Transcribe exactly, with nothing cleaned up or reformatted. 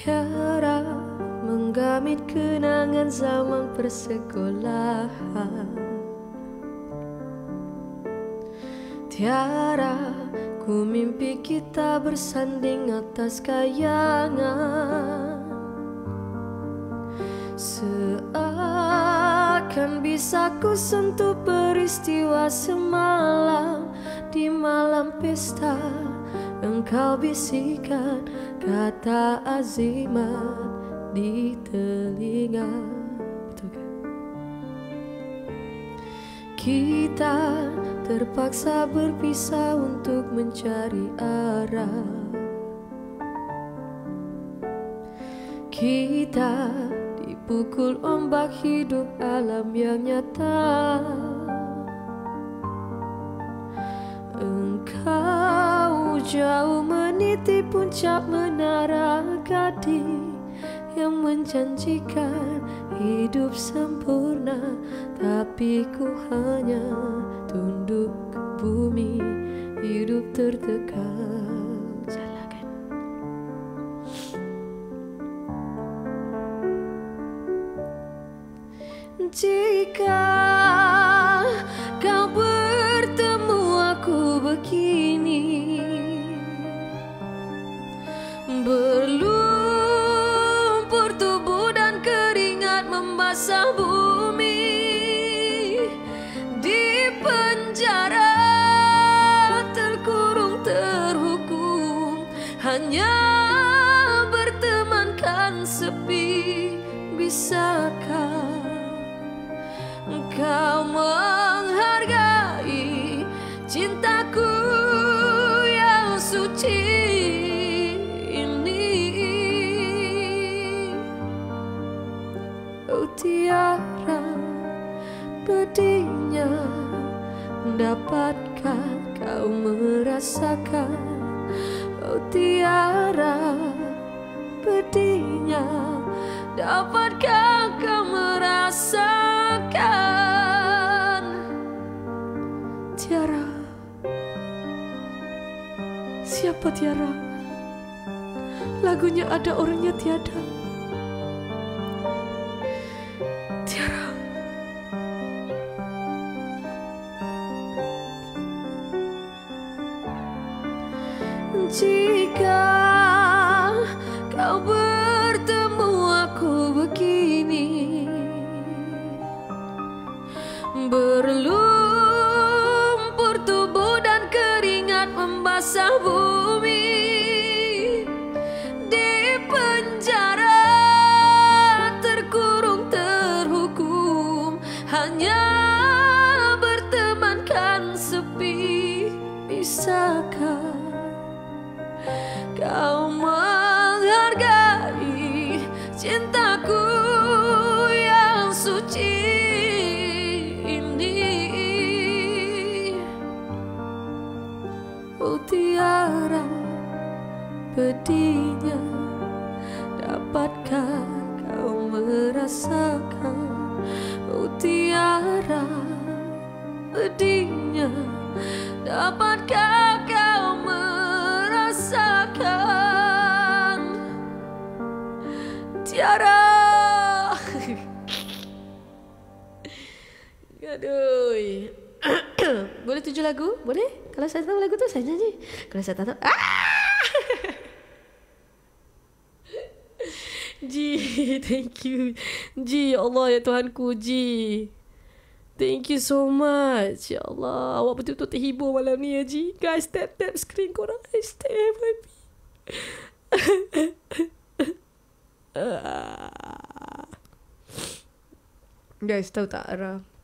Tiara menggamit kenangan zaman persekolahan. Tiara, ku mimpi kita bersanding atas kayangan. Seakan bisa ku sentuh peristiwa semalam. Di malam pesta engkau bisikan kata azimat di telinga. Betul kan? Kita terpaksa berpisah untuk mencari arah. Kita dipukul ombak hidup alam yang nyata. Engkau jauh meniti puncak menara gading yang menjanjikan hidup sempurna, tapi ku hanya tunduk ke bumi, hidup tertekan. Silakan. Jika kau bertemu aku begini, berlumpur tubuh dan keringat membasah bumi, di penjara terkurung terhukum, hanya bertemankan sepi. Bisakah kau menghargai cintaku yang suci ini? Oh Tiara, pedihnya dapatkah kau merasakan? Oh Tiara, pedihnya dapatkah kau merasakan? Tiara, siapa Tiara? Lagunya ada, orangnya tiada. Tiara, jika kau bertemu aku begini, berlumpur tubuh dan keringat membasah bumi, di penjara terkurung terhukum, hanya bertemankan sepi. Bisakah kau menghargai cintaku yang suci ini? Oh Tiara, pedihnya dapatkah kau merasakan? Oh Tiara, pedihnya dapatkah kau merasakan? Tiara. Aduh. Boleh tujuh lagu? Boleh? Kalau saya tahu lagu tuh saya nyanyi. Kalau saya tahu, ah! Ji, thank you. Ji, ya Allah, ya Tuhanku, Ji. Thank you so much. Ya Allah, awak betul-betul terhibur malam ni ya Ji. Guys, tap-tap screen korang. Stay happy. Guys, tahu tak Ara?